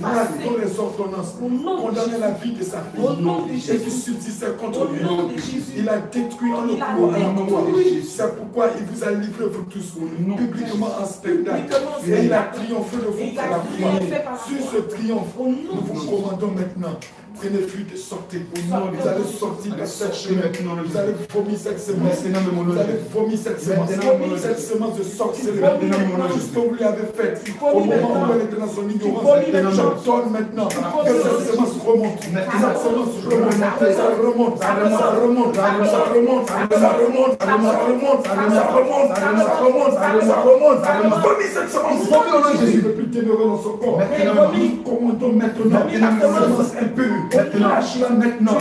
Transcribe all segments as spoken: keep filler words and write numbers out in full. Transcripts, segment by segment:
dans les ordonnances, condamnait la vie de sa fille et qui subsistait contre lui. Il a détruit en le pouvoir. C'est pourquoi il vous a livré vous tous publiquement en spectacle et il a triomphé de vous par la foi. Sur ce triomphe, nous vous commandons maintenant. Prenez fuite et sortez. Vous allez sortir de cette chemin. Vous allez vomir cette semence. Vous allez vomir cette semence. Cette semence de sorcellerie. Tout ce que vous lui avez fait. Au moment où elle était dans son ignorance. J'ordonne maintenant que cette semence remonte. Cette semence remonte. Ça remonte. Ça remonte. Ça remonte. Ça remonte. Ça remonte. Ça remonte. Ça remonte. Ça remonte. Vomir cette semence. Jésus ne plus demeurer dans son corps. Nous commandons maintenant la semence impure. Lâche-la maintenant.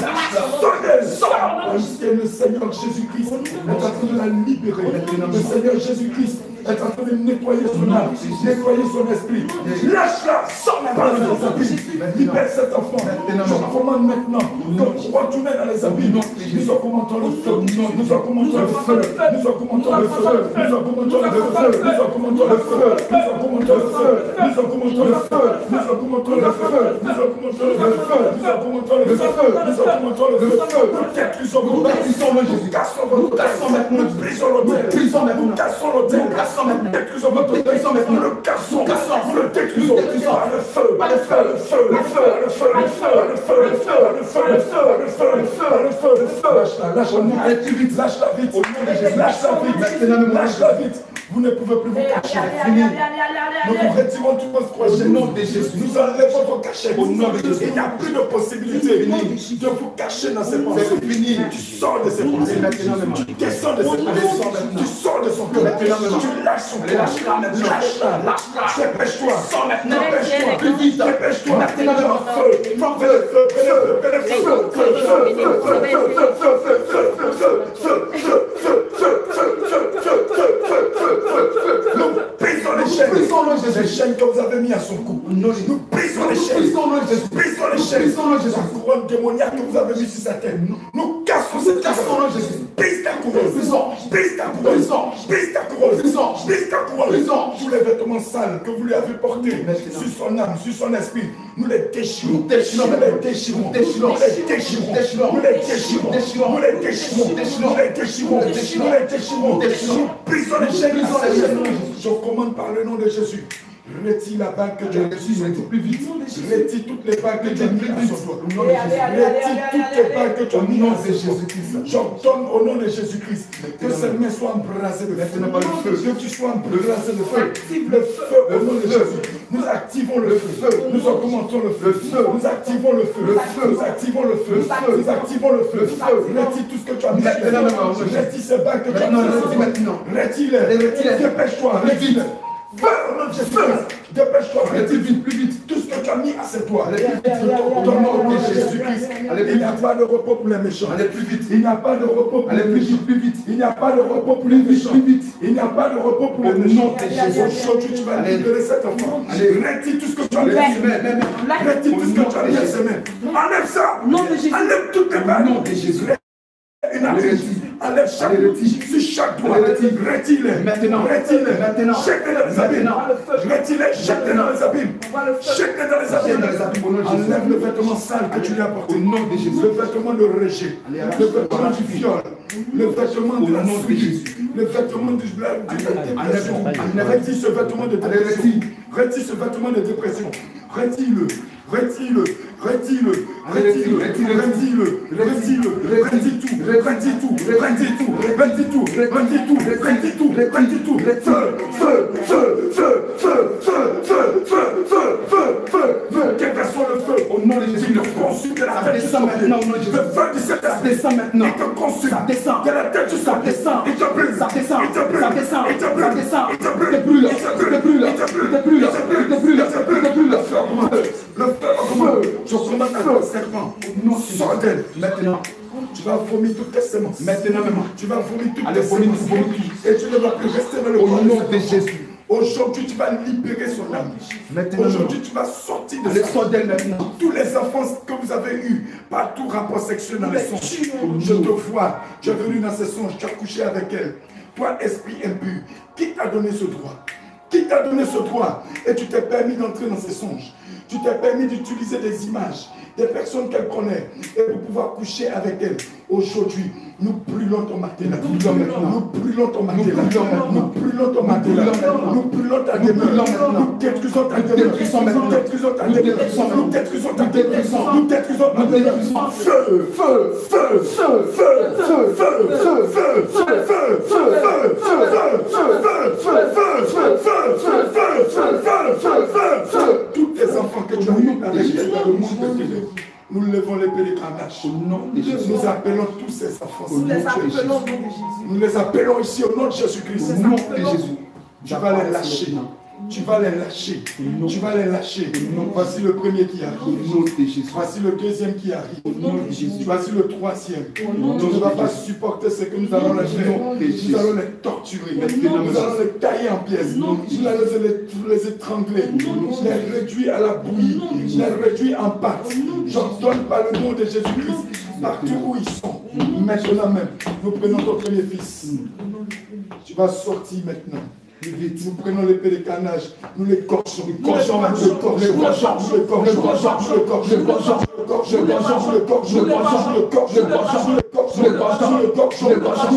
Sortez. Le Seigneur Jésus-Christ est en train de la libérer. Le Seigneur Jésus-Christ est en train de nettoyer son âme, nettoyer son esprit. Lâche-la. Sors par les abîmes. Libère cet enfant. Je commande maintenant de retourner dans les abîmes. Nous augmentons le feu. Nous augmentons le feu. Nous augmentons le feu. Nous augmentons le feu. Nous augmentons le feu. Nous augmentons le feu. Nous augmentons le feu. Nous augmentons le feu. Nous augmentons le feu. Nous augmentons le feu. Nous augmentons le feu. Nous détruisons vos bâtissements. Nous cassons votre terre. Nous brisons l'autel. Nous cassons l'autel. Nous détruisons votre terre. Nous le cassons. Nous le détruisons. Par le feu. Par le feu. Le feu. Le feu. Le feu. Le feu. Le feu. Le feu. Le feu. Le feu. Le feu. Le feu. Le feu. Le feu. Lâche-la. Lâche-la. Allez plus vite. Lâche-la vite. Lâche-la vite. Lâche-la vite. Vous ne pouvez plus vous cacher. Fini. Nous vous retirons tout votre projet. Au nom de Jésus. Nous enlevons vos cachets. Au nom de Jésus. Il n'y a plus de possibilité de vous cacher dans ces pensées. Fini. Tu sors de ces pensées. Tu descends de ces pensées. Tu sors de son cœur. Tu lâches son cœur. Lâche-la. Lâche-la. Dépêche-toi. Dépêche-toi. Plus vite. Dépêche-toi. Maintenant, feu. Feu. Feu. Nous brisons les chaînes. Les chaînes que vous avez mis à son cou. Nous brisons les chaînes. Brisons les chaînes. La couronne démoniaque que vous avez mis sur sa tête. Nous cassons cette couronne. Brise ta couronne. Brise ta couronne. Brise ta couronne. Brise ta couronne. Tous les vêtements sales que vous lui avez portés sur son âme, sur son esprit, nous les déchirons. Nous les déchirons. Nous les déchirons. Nous les déchirons. Nous les déchirons. Nous les déchirons. Nous les déchirons. Nous les déchirons. Nous brisons les chaînes. Je commande par le nom de Jésus. Retire la bague que tu as reçue, retire plus vite. Retire toutes les bagues que tu as mises à son doigt. Retire toutes les bagues que tu as mises au nom de Jésus-Christ. J'ordonne au nom de Jésus-Christ que ces mains soient embrasées de feu. Que tu sois embrasé de feu. Le feu au nom de Jésus. Nous activons le feu. Nous augmentons le feu. Nous activons le feu. Nous activons le feu. Nous activons le feu. Retire tout ce que tu as mis. Retire ces bagues que tu as mises maintenant. Retire-les. Dépêche-toi. Retire-les. Feu, dépêche-toi, retire vite, plus vite, tout ce que tu as mis à ses doigts. Allez plus vite, au nom de Jésus-Christ. Il n'y a pas de repos pour les méchants. Allez plus vite. Il n'y a pas de repos pour les méchants. Plus vite. Il n'y a pas de repos pour les méchants. Plus vite. Il n'y a pas de repos pour les méchants. Aujourd'hui, tu vas libérer cet enfant. Retire tout ce que tu as mis à ses mains. Retire tout ce que tu as mis à ses mains. Enlève ça. Enlève toutes les balles. Au nom de Jésus. Enlève chaque sur chaque doigt. Retire-les. Maintenant. Retire-les. Maintenant. Jette-les dans les abîmes. Retire-les. Jette-les dans les abîmes. Jette-les dans les abîmes. Enlève le vêtement sale que tu lui as porté. Le vêtement de rejet. Le vêtement du viol. Le vêtement de la suite. Le vêtement du dépression. Retire ce vêtement de dépression. Retire ce vêtement de dépression. Retire-le. Retire-le. Retire-le. Retire-le. Retire-le. Retire-le. Retire tout. Retire tout. Retire tout. Retire tout. Retire tout. Retire tout. Retire tout. Feu. Feu. Feu. Feu. Feu. Feu. Feu. Feu. Feu. Feu. Feu. Feu. Quel que soit le feu. Au nom de Jésus. Il te consume de la tête jusqu'au pied. Le feu du Saint-Esprit descend maintenant. Il te consume. Ça descend. De la tête jusqu'au pied. Il te brûle. Ça descend. Il te brûle. Ça descend. Il te brûle. Ça descend. Il te brûle. Il te brûle. Il te brûle. Il te brûle. Il te brûle. Il te brûle. Il te brûle. Il te brûle. Le feu augmente. Le feu augmente. Je commande à toi, serpent. Non, sors d'elle. Maintenant. Tu vas vomir toutes tes semences. Maintenant, maman. Tu vas vomir toutes tes semences. Et tu ne vas plus rester dans le corps. Au nom de Jésus. Aujourd'hui, tu vas libérer son âme. Aujourd'hui, tu vas sortir de ça. d'elle maintenant. Tous les enfants que vous avez eus, par tout rapport sexuel dans les songes. Je te vois. Tu es venu dans ces songes. Tu as couché avec elle. Toi, esprit impur, qui t'a donné ce droit? Qui t'a donné ce droit? Et tu t'es permis d'entrer dans ses songes. Tu t'es permis d'utiliser des images, des personnes qu'elle connaît, et pour pouvoir coucher avec elle. Aujourd'hui, nous brûlons ton matelas. Nous brûlons ton matelas. Nous brûlons ton matelas. Nous brûlons ta demeure. Nous détruisons ta demeure. Nous détruisons ta demeure. Nous détruisons ta demeure. Nous détruisons ta demeure. Feu, feu, feu, feu, feu, feu, feu, feu, feu, feu, feu, feu, tous tes enfants que tu as eu avec elle dans le monde de Dieu. Nous levons l'épée des carnages. Nous appelons tous ces enfants. Nous les appelons, nous les appelons ici au nom de Jésus-Christ. Au nom de Jésus. Tu vas les lâcher. Tu vas les lâcher. Tu vas les lâcher. Voici le premier qui arrive. Voici le deuxième qui arrive. Voici le troisième. On ne va pas supporter ce que nous allons les faire. Nous allons les torturer. Nous allons les tailler en pièces. Nous allons les, les étrangler. Les réduire à la bouillie. Les réduire en pâte. J'ordonne par le nom de Jésus-Christ. Partout où ils sont. Maintenant même. Nous prenons ton premier fils. Tu vas sortir maintenant. Nous prenons l'épée de carnage, nous les corchons, nous corchons, nous les corchons, nous les corchons, nous les corchons, nous les corchons, nous les corchons, nous les corchons, nous les corchons, nous les corchons, nous les corchons, nous les corchons, nous les corchons, nous les corchons,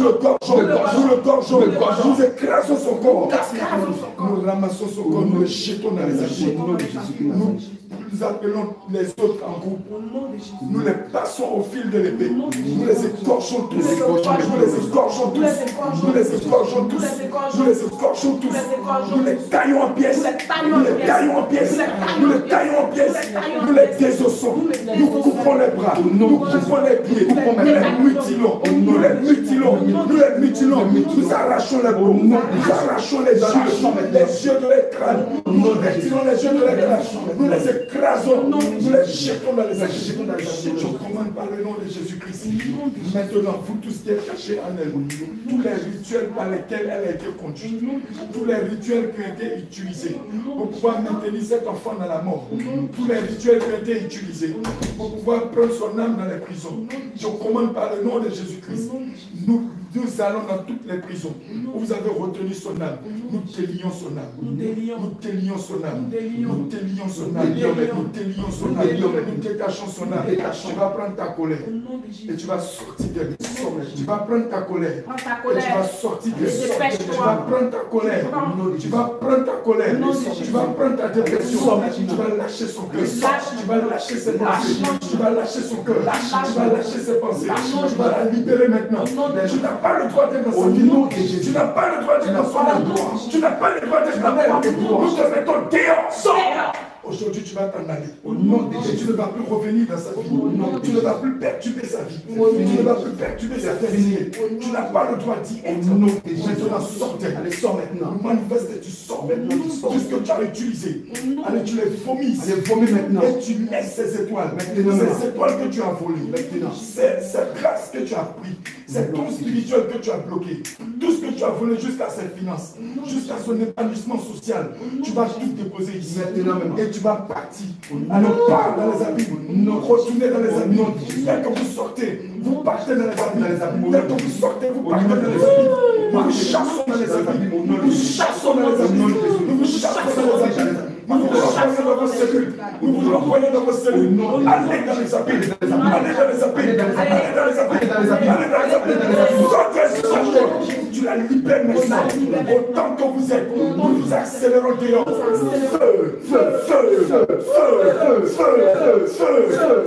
nous les corchons, nous écrasons son corps, nous ramassons son corps, nous le jetons dans les abîmes. Nous appelons les autres en groupe. Nous les passons au fil de l'épée. Nous les écorchons tous. Nous les écorchons tous. Nous les écorchons tous. Nous les écorchons tous. Nous les taillons en pièces. Nous les taillons en pièces. Nous les taillons en pièces. Nous les désossons. Nous coupons les bras. Nous coupons les pieds. Nous les mutilons. Nous les mutilons. Nous les mutilons. Nous arrachons les peaux. Nous arrachons les yeux. Les yeux de l'écran. Nous retirons les yeux de l'écran. Nous les écrasons, nous les jetons dans les abîmes. Je commande par le nom de Jésus-Christ. Maintenant, vous tous qui êtes cachés en elle, tous les rituels par lesquels elle a été conduite, tous les rituels qui ont été utilisés pour pouvoir maintenir cet enfant dans la mort, tous les rituels qui ont été utilisés pour pouvoir prendre son âme dans les prisons, je commande par le nom de Jésus-Christ. Nous, nous allons dans toutes les prisons où vous avez retenu son âme. Nous délions son âme. Nous délions son âme. Nous délions son âme. Nous délions son âme. Nous détachons son âme. Tu vas prendre ta colère et tu vas sortir d'elle. Tu vas prendre ta colère et tu vas sortir d'elle. Tu vas prendre ta colère. Tu vas prendre ta colère. Tu vas prendre ta dépression. Tu vas lâcher son cœur. Tu vas lâcher ses pensées. Tu vas lâcher son cœur. Tu vas lâcher ses pensées. Tu vas la libérer maintenant. Tu n'as pas le droit d'être dans sa vie. Tu n'as pas le droit d'être dans son âme. Tu n'as pas le droit d'être dans elle. Nous te mettons dehors. Sors. Aujourd'hui, tu vas t'en aller. Au nom de Jésus, tu ne vas plus revenir dans sa vie. Tu ne vas plus perturber sa vie. Tu ne vas plus perturber sa destinée. Tu n'as pas le droit d'y être. Maintenant, sors d'elle. Allez, sors maintenant. Manifeste et tu sors maintenant. Tout ce que tu as utilisé. Allez, tu les vomis. Allez, vomis maintenant. Et tu laisses ces étoiles. Ces étoiles que tu as volées. Maintenant. Cette grâce que tu as pris. C'est ton spirituel que tu as bloqué. Tout ce que tu as volé jusqu'à ses finances. Jusqu'à son épanouissement social. Tu vas tout déposer ici. Maintenant. Et tu vas partir. Alors part dans les abîmes. Retournez dans les abîmes. Dès que vous sortez, vous partez dans les abîmes. Dès que vous sortez, vous partez dans les abîmes. Nous vous chassons dans les abîmes. Nous vous chassons dans les abîmes. Nous vous chassons dans les abîmes. Nous vous renvoyons dans vos cellules. Nous vous renvoyons dans vos cellules. Allez dans les abîmes. Allez dans les abîmes. Allez dans les abîmes. Allez dans les abîmes. Sortez, sortez. Tu la libères maintenant. Autant que vous êtes, nous vous accélérons dehors. Feu, feu, feu, feu, feu, feu, feu,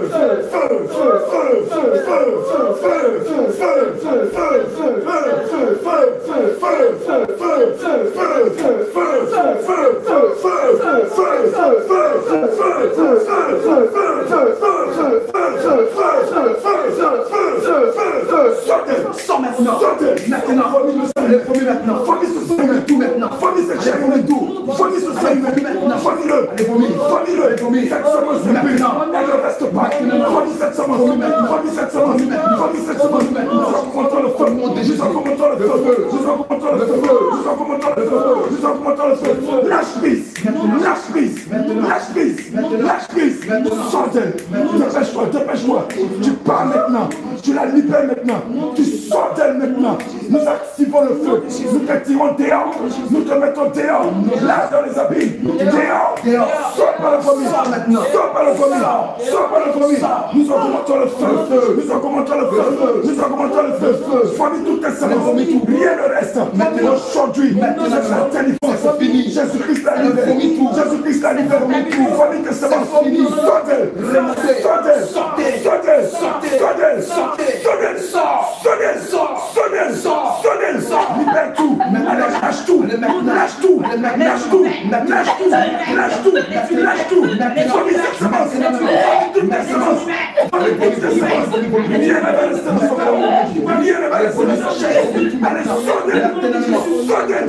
maintenant, vomis maintenant, vomis ce sang tout maintenant, vomis ce chien, vomis tout, vomis ce sang maintenant, vomis-le, allez vomis, vomis-le, vomis cette semence maintenant, elle ne reste pas, vomis cette semence maintenant, vomis cette semence maintenant, vomis cette semence maintenant, le feu. Nous augmentons le feu. Nous augmentons le feu. Nous augmentons le feu. Nous augmentons le feu. Lâche prise. Lâche prise. Lâche prise. Lâche prise. Sors-elle. Dépêche-toi. Dépêche-toi. Tu pars maintenant. Tu la libères maintenant. Tu sors d'elle maintenant. Nous activons le feu. Nous te tirons dehors. Nous te mettons dehors. Là dans les abîmes. Dehors. Sors par la famille. Sors par la famille. Sors par la famille. Nous augmentons le feu. Nous augmentons le feu. Nous augmentons le feu. Famille, toutes tes semences. Rien ne reste. Maintenant, aujourd'hui, c'est la délivrance. C'est fini. Jésus-Christ l'a libéré. Jésus-Christ l'a libéré. Famille, tes semences. Sors d'elle. Sors d'elle. Sors d'elle. Sors d'elle. Sors d'elle. Sors d'elle. Sors d'elle. Sors d'elle. Libère tout. Allez, lâche tout. Lâche tout. Lâche tout. Lâche tout. Lâche tout. Lâche tout. Famille, tes semences. Toutes tes semences. Famille, toutes tes semences. Rien ne va rester dans son corps. Rien ne va rester dans sa chair. Allez, sors d'elle. Sors d'elle.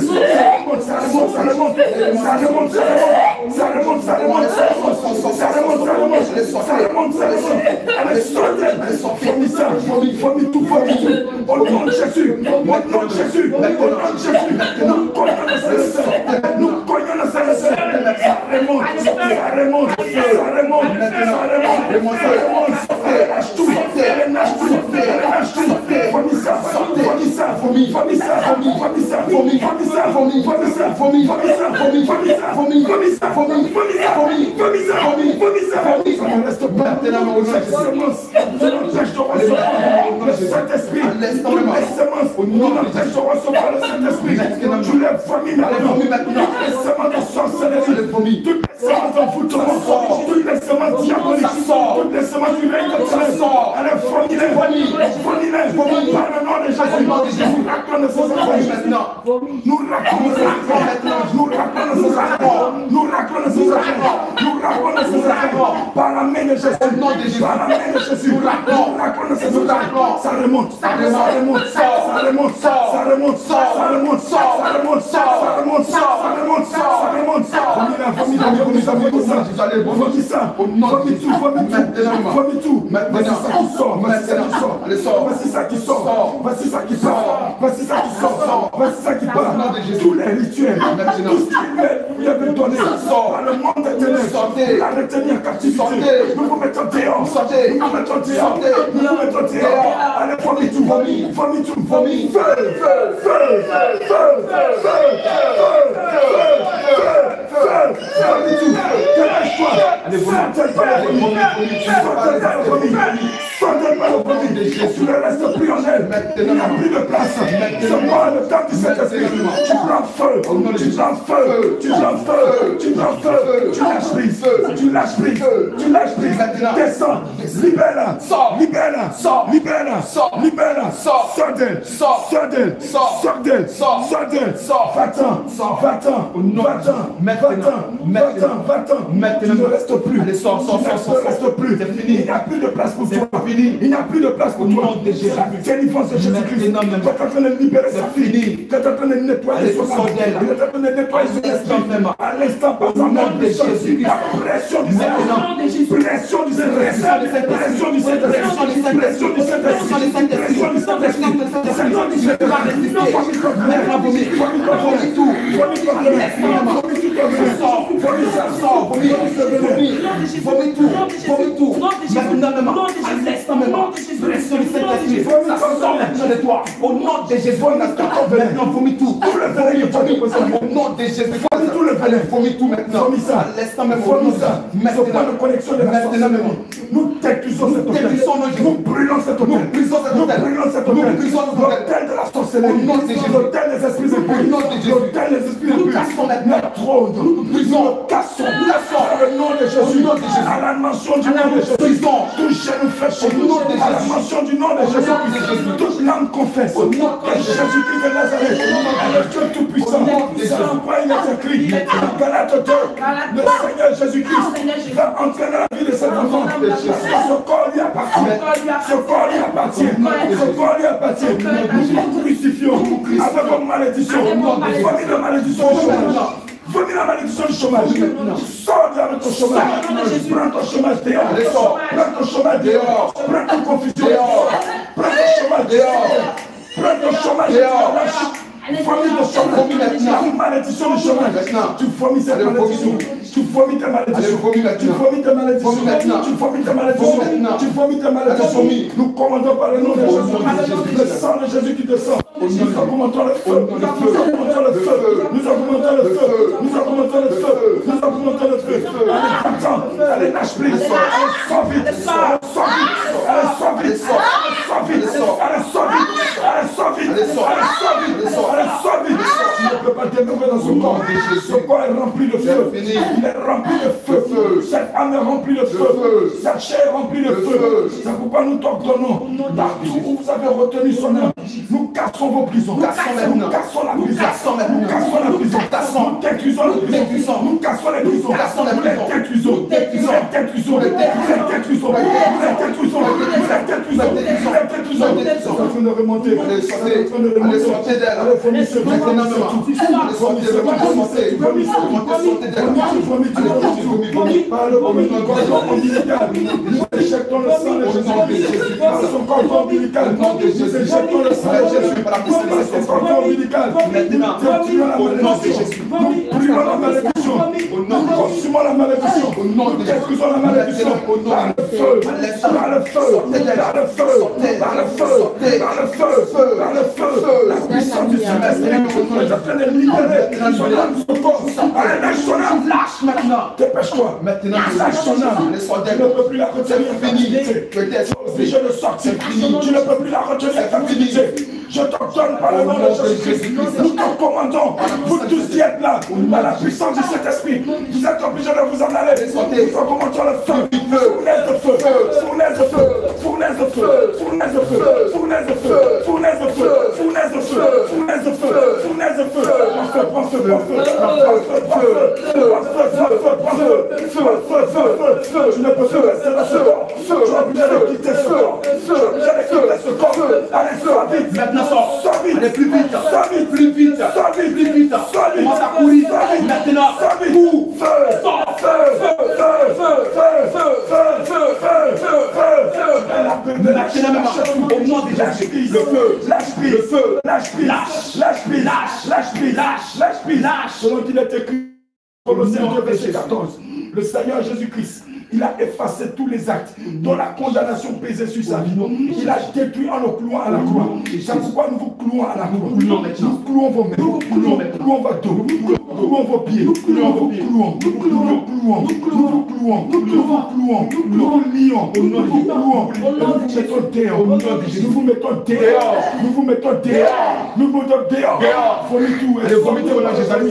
Ça remonte, ça remonte. Ça remonte, ça remonte. Ça remonte, ça remonte. Ça remonte, ça remonte. Ça remonte, ça remonte. Allez, sors d'elle. Famille, ça. Famille, famille, tout, famille, tout. Au nom de Jésus. Au nom de Jésus. Au nom de Jésus. Nous cognons dans sa sœur. Nous cognons dans sa sœur. Ça remonte. Ça remonte. Ça remonte. Ça remonte. Ça remonte. Lâche tout. Lâche tout. Lâche tout. Famille, ça. Famille, ça. Famille, famille, ça. Famille, famille, ça. Famille, famille, ça. Famille, famille, ça. Famille, famille, ça. Famille, famille, ça. Famille, famille, ça. Famille, famille, ça. Famille, famille, ça. Famille, famille, ça. Famille, ça ne reste pas. Cette semence, je l'empêche de recevoir le Saint-Esprit. Toutes les semences, nous l'empêche de recevoir le Saint-Esprit. Tu les familles maintenant. Toutes les semences de sorcellerie. Toutes les semences d'envoûtement. Toutes les semences diaboliques. Toutes les semences du règne de Dieu. Allez, famille-les. Famille-les. Par le nom de Jésus. Nous raclons ces enfants maintenant. Nous raclons ces enfants maintenant. Nous raclons ces enfants. Nous raclons ces enfants. Nous raclons ces enfants. Par la main de Jésus. Par la main de Jésus. Nous raclons ces enfants. Ça remonte. Ça remonte. Ça remonte. Ça remonte. Ça remonte. Ça remonte. Ça remonte. Ça remonte. Ça remonte. Famille, famille, famille, famille, famille, ça. Famille tout, famille tout. Famille tout. Voici ça qui sort. Voici ça qui sort. Voici ça qui sort. Voici ça qui part. Voici ça qui sort. Voici ça qui part. Tous les rituels, tout ce qu'il lui avait donné par le monde des ténèbres, la retenir en captivité. Nous vous mettons dehors. Nous vous mettons dehors. Nous vous mettons dehors. Allez, famille tout, famille, famille tout, famille. Feu, feu, feu, feu, feu, feu, feu, famille tout. Dépêche-toi. Sortez par la famille. Sortez par la famille. Sortez par la famille. Tu ne restes plus en elle. Il n'y a plus de place. C'est moi le temps du Saint-Esprit. Tu prends feu. Tu prends feu. Tu prends feu. Tu prends feu. Tu lâches prise. Tu lâches prise. Tu lâches prise. Descends. Libère-la. Libère-la. Libère-la. Libère-la. Sors d'elle. Sors d'elle. Sors d'elle. Sors d'elle. Va-t'en. Va-t'en. Va-t'en. Va-t'en. Va-t'en. Tu ne restes plus. Allez, sors, sors, sors, sors. Tu ne restes plus. C'est fini. Il n'y a plus de place pour toi. C'est fini. Il n'y a plus de place pour toi. C'est délivrance de Jésus-Christ. Tu es en train de libérer sa fille. Tu es en train de nettoyer son sang. Tu es en train de nettoyer son esprit. À l'instant, par exemple, de Jésus. La pression du Saint-Esprit. Pression du Saint-Esprit. Pression du Saint-Esprit. Pression du Saint-Esprit. Pression du Saint-Esprit. Pression du Saint-Esprit. Famille tout. Famille tout. Famille tout. Maintenant, à l'instant même, pression du Saint-Esprit. Ça sort maintenant de toi. Au nom de Jésus. Maintenant, vomis tout. Tout le venin, famille. Au nom de Jésus. Famille tout le venin. Vomis tout maintenant. Famille ça. À l'instant même, vomis ça. Maintenant, point de connexion de la sorcellerie. Nous t'éclusons cet hôtel. Nous brûlons cet hôtel. Nous brûlons cet hôtel. Nous brûlons cet hôtel. L'hôtel de la sorcellerie. L'hôtel des esprits impurs. L'hôtel des esprits impurs. Nous cassons maintenant notre trône. Nous brisons, cassons, cassons. Le nom de Jésus. À la mention du nom de Jésus. Tout genou fait à la mention du nom de Jésus. Toute langue confesse. Au nom de Jésus-Christ de Nazareth. Le Dieu tout-puissant. C'est pourquoi il est écrit dans Galates deux. Le Seigneur Jésus-Christ va entrer dans la vie de cet enfant. Ce corps lui appartient. Ce corps lui appartient. Ce corps lui appartient. Nous crucifions avec vos malédictions. Famille de malédiction au chômage. Vomis la malédiction du chômage. Sors de avec ton chômage. Prends ton chômage dehors. Prends ton chômage dehors. Prends ton confusion dehors. Prends ton chômage dehors. de chômage, tu lâches. Vomis de chômage, la malédiction du chômage. Tu vomis cette malédiction. Tu vomis ta malédiction. Tu vomis ta malédiction. Tu vomis ta malédiction. Tu vomis ta malédiction. Nous commandons par le nom de Jésus. Le sang de Jésus qui descend. Nous augmentons le feu. Nous augmentons le feu. Nous augmentons le feu. Nous augmentons le feu. Nous augmentons le feu. Allez, attends. Allez, lâche prise. Allez, sors vite. Allez, sors vite. Allez, sors vite. Allez, sors vite. Allez, sors vite. Allez, sors vite. Allez, sors vite. Allez, sors vite. Tu ne peux pas demeurer dans son corps. Ce corps est rempli de feu. Il est rempli de feu. Cette âme est remplie de feu. Cette chair est remplie de feu. C'est pourquoi nous t'ordonnons. Partout où vous avez retenu son âme, nous cassons vos prisons. Nous cassons la prison. Nous cassons la prison. Nous détruisons la prison. Nous cassons les prisons. Nous les détruisons. Nous les détruisons. Nous les détruisons. Nous les détruisons. Nous les détruisons. Nous les détruisons. Nous les détruisons. Nous ne remonter. Allez sortir d'elle. Allez vomir ce tout. Allez sortir de moi. Allez vomir ce tout. Allez sortir d'elle. Allez vomir. Par le vomi de cordon ombilical. Nous éjectons le sang de Jésus. Par son cordon ombilical. Nous éjectons le sang de Jésus. Par son cordon ombilical. Maintenant, au nom de Jésus. Nous brûlons la malédiction. Nous consumons la malédiction. Nous détruisons la malédiction. Par le feu. Par le feu. Par le feu. Par le feu. Par le feu. Par le feu. La puissance du Saint-Esprit. Nous est en train de libérer son âme, son corps. Allez, lâche son âme. Lâche maintenant. Dépêche-toi. Maintenant, lâche son âme. Tu ne peux plus la retenir. Tu es obligé de sortir. Tu ne peux plus la retenir. Je t'ordonne par le nom de Jésus-Christ. Nous te commandons. Vous tous qui êtes là, par la puissance du Saint-Esprit, vous êtes obligés de vous en aller. Nous te commandons le feu. Fournaise de feu. Fournaise de feu. Fournaise de feu. Fournaise de feu. Fournaise de feu. Fournaise de feu. Fournaise de feu. Fournaise de feu. Fournaise de feu. Prends feu, prends feu, prends feu. Prends feu, prends feu, prends feu, prends feu. Feu, feu, feu, feu. Tu ne peux plus rester dans ce corps. Tu es obligé de quitter ce corps. Tu es obligé de quitter ce corps. Allez, sors vite. Maintenant, sors. Sors vite. Allez, plus vite. Sors vite. Plus vite. Sors vite. Plus vite. Sors vite. Commence à courir. Maintenant, sors vite. Feu. Sors. Feu. Feu. Feu. Feu. Feu. Feu. Feu. Feu. Feu. Maintenant, au nom de Jésus. Le feu. Lâche prise. Le feu. Lâche prise. Lâche prise. Lâche. Lâche prise. Lâche. Lâche prise. Lâche. Selon qu'il est écrit. Colossiens deux, verset quatorze. Le Seigneur Jésus-Christ, il a effacé tous les actes dont la condamnation pesait sur sa vie. Il a détruit en nous clouant à la croix. C'est pourquoi nous vous clouons à la croix. Nous clouons vos mains, nous clouons votre dos, nous clouons vos pieds, nous clouons vos pieds, nous clouons, nous clouons, nous vous clouons, nous vous clouons, nous vous lions, nous vous clouons, nous vous mettons dehors, nous vous mettons dehors, nous vous mettons dehors, nous vous mettons dehors. Vomis tout, vomis tout,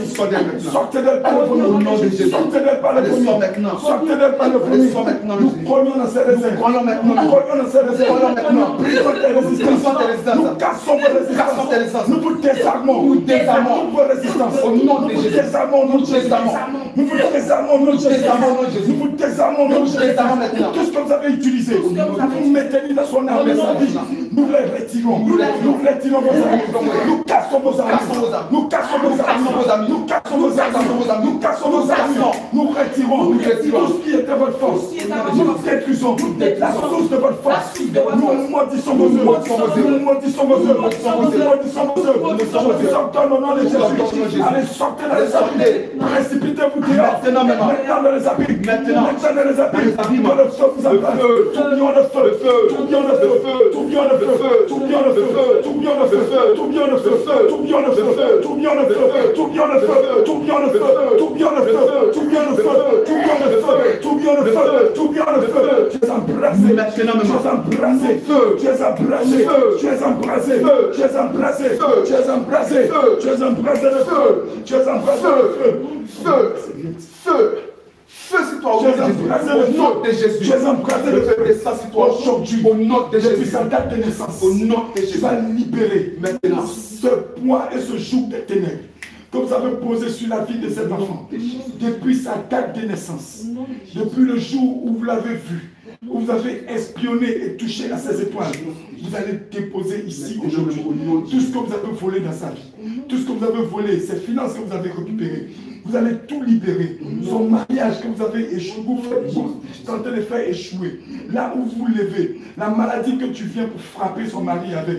sortez d'elle par le vomi, sortez d'elle par le vomi, sortez d'elle par le vomi. Nous croyons dans ces réserves. Nous croyons dans ces réserves. Nous brisons tes résistances. Nous cassons vos résistances. Nous vous désarmons. Nous désarmons vos résistances. Au nom de Jésus. Nous désarmons, nous désarmons. Nous vous désarmons, nous désarmons. Nous vous désarmons, nous désarmons. Tout ce que vous avez utilisé, vous mettez dans son âme et sa vie. Nous les retirons. Nous retirons vos amis. Nous cassons vos amis. Nous cassons vos amis. Nous cassons vos amis. Nous cassons vos amis. Nous retirons. Nous retirons. Tout ce qui était votre force. Nous détruisons la source de votre force. Nous maudissons vos œuvres. Nous maudissons vos œuvres. Nous maudissons vos œuvres. Nous sortons au nom de Jésus. Allez, sortez dans les abîmes. Précipitez-vous dehors. Maintenant dans les abîmes. Maintenant dans les abîmes. Dans le feu vous embrasse. Tourbillon de feu. Tourbillon de feu. Tourbillon de feu. Tourbillon de feu. Tourbillon de feu. Tourbillon de feu. Tourbillon de feu. Tourbillon de feu. Tourbillon de feu. Tourbillon de feu. Tourbillon de feu. Tourbillon de feu. Tourbillon de feu. Tourbillon de feu. Tout bien le feu, tu es embrasé, tu es embrasé, tu es embrasé, tu es embrasé, tu es embrasé, tu es embrasé, tu es embrasé le feu, tu es embrasé le feu, feu, feu, feu sur toi, au nom de Jésus, tu es embrasé le feu, et ça sur toi aujourd'hui, au nom de Jésus, depuis sa date de naissance, au nom de Jésus, tu vas libérer maintenant ce poids et ce joug des ténèbres que vous avez posé sur la vie de cet enfant, depuis sa date de naissance, depuis le jour où vous l'avez vu, où vous avez espionné et touché à ses étoiles, vous allez déposer ici aujourd'hui tout ce que vous avez volé dans sa vie, tout ce que vous avez volé, ces finances que vous avez récupérées, vous allez tout libérer. Son mariage que vous avez échoué, vous, vous tentez de faire échouer, là où vous levez, la maladie que tu viens pour frapper son mari avec,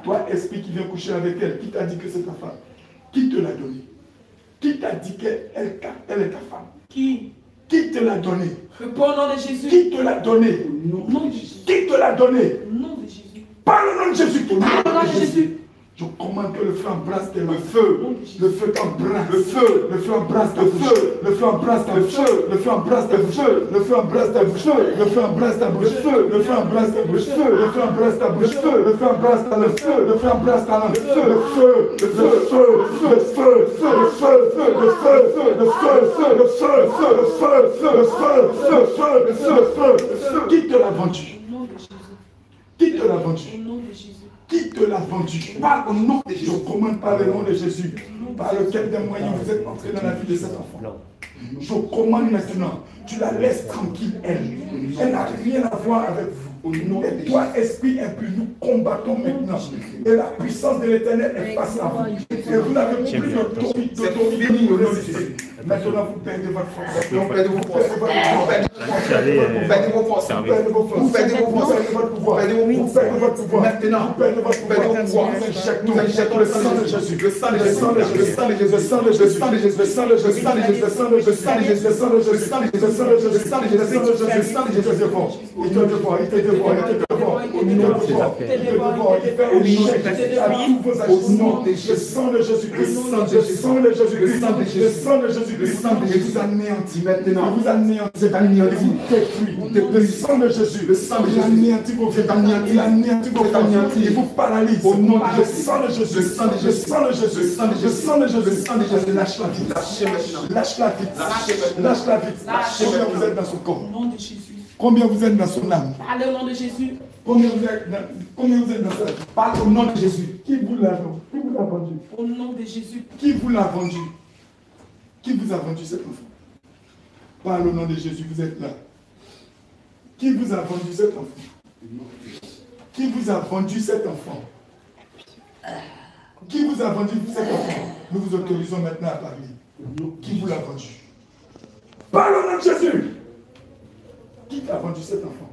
Toi, esprit qui vient coucher avec elle, qui t'a dit que c'est ta femme? Qui te l'a donné? Qui t'a dit qu'elle elle, elle est ta femme? Qui? Qui te l'a donné? Réponds au nom de Jésus. Qui te l'a donné? Au nom de Jésus. Qui te l'a donné? Au nom de Jésus. Parle au nom de Jésus. Parle au nom de Jésus. Je commande que le feu embrasse tes mains. Le feu, le feu t'embrasse. Le feu, le feu embrasse ta bouche. Le feu embrasse ta bouche. Le feu embrasse ta bouche. Le feu embrasse ta bouche. Le feu embrasse ta bouche. Le feu embrasse ta bouche. Le feu embrasse ta bouche. Le feu embrasse ta le feu. Le feu embrasse ta langue. Le feu, le feu, le feu, le feu, le feu, le feu, le feu, le feu, le feu, le feu, le feu, le feu, le feu, le feu, le feu. Qui te l'a vendu? Au nom de Jésus. Qui te l'a vendu? Au nom de Jésus. Qui te l'a vendu? Parle au nom de Jésus. Je commande par le nom de Jésus, par lequel des moyens vous êtes entrés dans la vie de cet enfant. Je commande maintenant, tu la laisses tranquille, elle. Elle n'a rien à voir avec vous. Et toi, esprit impur, nous combattons maintenant. Et la puissance de l'Éternel est face à vous. Et vous n'avez plus d'autorité pour résister. Maintenant, vous perdez votre force. Vous perdez vos forces. Vous perdez vos forces. Vous perdez vos forces. Vous perdez vos forces. Vous perdez votre pouvoir. Vous perdez votre pouvoir. Maintenant, vous perdez votre pouvoir. Nous injectons le sang de Jésus. Le sang de Jésus. Le sang de Jésus. Le sang de Jésus. Le sang de Jésus. Le sang de Jésus. Le sang de Jésus. Le sang de Jésus. Le sang de Jésus. Le sang de Jésus. Le sang de Jésus. Le sang de Jésus. Le sang de Jésus. Le sang de Jésus. Il te dévore. Il te dévore. Il te dévore. Il te dévore. Il te dévore. Il fait échec à tous vos agissements. Le sang de Jésus-Christ. Le sang de Jésus-Christ. Le sang de Jésus-Christ. Et vous anéantit maintenant. Vous anéantissez, anéantissez, vous détruit. Le sang de Jésus, le sang de Jésus, anéantit vos vies, il anéantit vos familles, il vous paralyse. Au nom de Jésus, le sang de Jésus, le sang de Jésus, le sang de Jésus, le sang de Jésus, le sang de Jésus, le sang de Jésus, lâche la vie, lâchez maintenant, lâche la vie, lâche la vie. Combien vous êtes dans son corps? Au nom de Jésus. Combien vous êtes dans son âme? Parlez au nom de Jésus. Combien vous êtes dans, combien vous êtes dans sa vie? Parle au nom de Jésus. Qui vous l'a Qui vous l'a vendu? Au nom de Jésus. Qui vous l'a vendu? Qui vous a vendu cet enfant? Parle au nom de Jésus, vous êtes là. Qui vous a vendu cet enfant? Qui vous a vendu cet enfant? Qui vous a vendu cet enfant? Nous vous autorisons maintenant à parler. Qui vous l'a vendu? Parle au nom de Jésus. Qui t'a vendu cet enfant?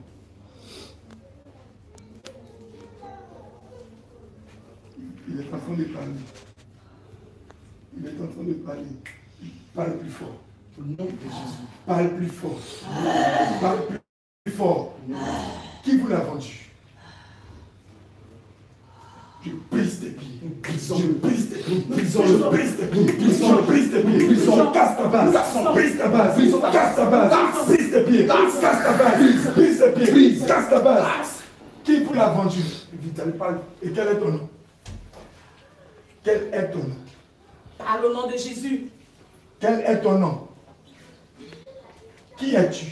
Il est en train de parler. Il est en train de parler. Parle plus fort. Au nom de Jésus. Parle plus fort. Parle plus fort. Qui vous l'a vendu? Je brise tes pieds. Je brise tes pieds. Je brise tes pieds. Je brise tes pieds. Je casse ta base. Brise ta base. Casse ta base. Brise tes pieds. Casse ta base. Brise tes pieds. Casse ta base. Qui vous l'a vendu? Vital, parle. Et quel est ton nom? Quel est ton nom? Parle au nom de Jésus. Quel est ton nom? Qui es-tu?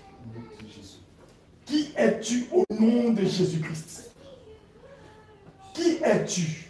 Qui es-tu au nom de Jésus-Christ? Qui es-tu?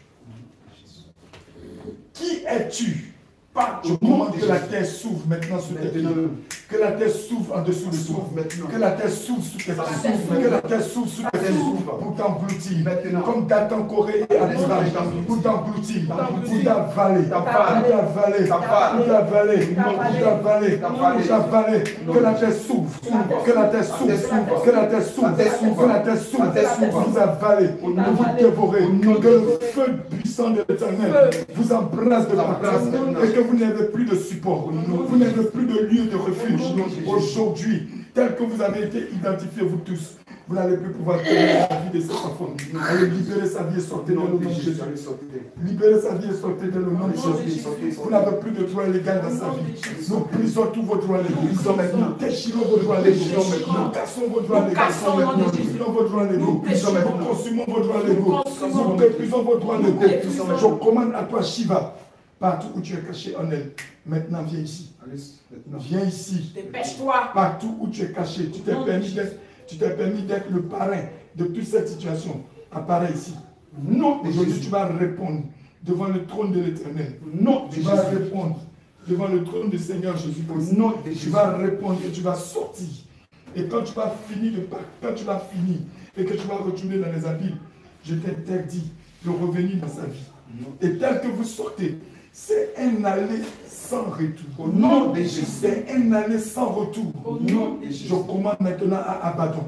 Qui es-tu? Je commande que la terre s'ouvre maintenant sous tes pieds. Que la terre s'ouvre en dessous de toi. Que la terre s'ouvre sous tes pieds. Que la terre s'ouvre sous tes pieds. Pour t'engloutir. Comme Dathan, Corée et Abiram. Pour t'engloutir. Pour t'avaler. Pour t'avaler. Pour t'avaler. Pour t'avaler. Pour t'avaler. Que la terre s'ouvre. Que la terre s'ouvre. Que la terre s'ouvre. Que la terre s'ouvre. Vous avalez. Vous dévorez. Que le feu puissant de l'Éternel vous embrasse de partout. Et que vous n'avez plus de support, vous n'avez plus de lieu de refuge. Aujourd'hui, tel que vous avez été identifiés, vous tous, vous n'allez plus pouvoir tenir la vie de cet enfant. Allez libérer sa vie et sortir dans le nom de Jésus. Libérer sa vie et sortir dans le nom de Jésus. Vous n'avez plus de droit légal dans sa vie. Nous brisons tous vos droits légaux. Nous déchirons vos droits légaux. Nous cassons vos droits légaux. Nous brisons vos droits légaux. Nous consumons vos droits légaux. Nous méprisons vos droits légaux. Je commande à toi, Shiva. Partout où tu es caché en elle, maintenant viens ici. Viens ici. Dépêche-toi. Partout où tu es caché, tu t'es permis d'être, tu t'es permis d'être le parrain de toute cette situation. Apparaît ici. Non, aujourd'hui tu vas répondre devant le trône de l'Éternel. Non, tu vas répondre devant le trône du Seigneur Jésus-Christ. Non, tu vas répondre et tu vas sortir. Et quand tu vas finir de quand tu vas finir et que tu vas retourner dans les abîmes, je t'interdis de revenir dans sa vie. Et tel que vous sortez, c'est un aller sans retour. Au nom de Jésus, c'est un aller sans retour. Au nom de Jésus. Je commande maintenant à Abaddon.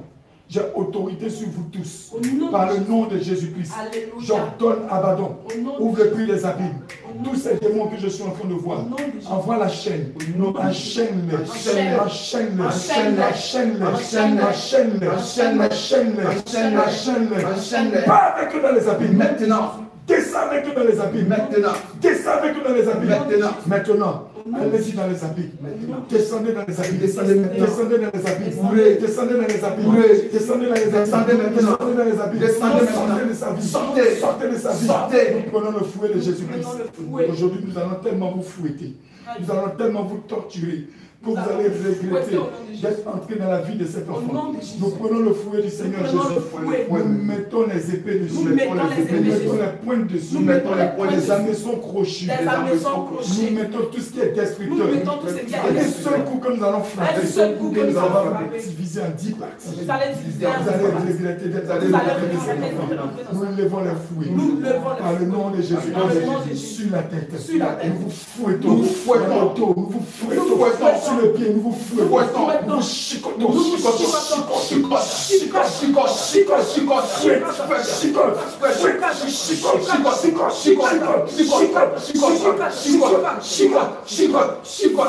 J'ai autorité sur vous tous. Au nom Par de le Jésus. nom de Jésus-Christ. Alléluia. J'ordonne Abaddon. Au nom de Ouvre le Jésus. puits des abîmes. Au nom Tous ces démons que je suis en train de voir. Au nom de Jésus. Envoie la chaîne. nom de Enchaîne-les. Enchaîne-les. Enchaîne-les. Enchaîne-les. Enchaîne-les. Enchaîne-les. Enchaîne-les. Enchaîne-les. Enchaîne-les. Enchaîne-les. Enchaîne-les. Enchaîne-les. Pas avec eux dans les abîmes. Maintenant. Descends avec eux dans les abîmes. Maintenant. Descends avec eux dans les abîmes. Maintenant. Maintenant. Allez-y dans les abîmes. Descendez dans les abîmes. Descendez maintenant. Descendez dans les abîmes. Descendez. Descendez dans les abîmes. Oui. Descendez dans les abîmes. Descendez maintenant. Descendez dans les abîmes. Descendez maintenant. Sortez de sa vie. Sortez. Sortez de sa vie. Sortez. Nous prenons le fouet de Jésus-Christ. Prenons le fouet. Aujourd'hui, nous allons tellement vous fouetter. Nous allons tellement vous torturer que vous Nous allez allons vous regretter fouetter au nom de Jésus. d'être entré dans la vie de cet Au enfant. nom de Jésus. Nous prenons le fouet du Seigneur Nous prenons Jésus. le fouet. Nous mettons les épées dessus. Nous mettons les épées Nous dessus. mettons les pointes dessus. Nous mettons les points Les dessus. hameçons crochus. Les hameçons crochus. Nous mettons tout ce qui est destructeur. Nous mettons tout ce qui est Un destructeur. seul coup que nous allons frapper. Un seul coup que nous nous allons allons frapper. diviser en dix parties. Vous allez diviser en Vous dix allez parties. regretter d'être Vous allé allez dans regretter cet d'être enfant. entré dans Nous levons les fouets. Nous levons les Par le nom de Jésus. Par le nom de Jésus. Sur la tête. Sur la tête. Nous vous fouettons. Nous vous fouettons. Dans le dos, nous vous fouettons. Nous vous fouettons. Sur le pied, nous vous fouettons. Fouettons. Nous vous chicotons. Nous vous Chicotons. chicotons. Chicote. Chicote, chicote, chicote, chicote, Chicote. Chicote. Chicote. Chicote. Chicote. Chicote. Chicote. Chicote. Chicote. Chicote. Chicote.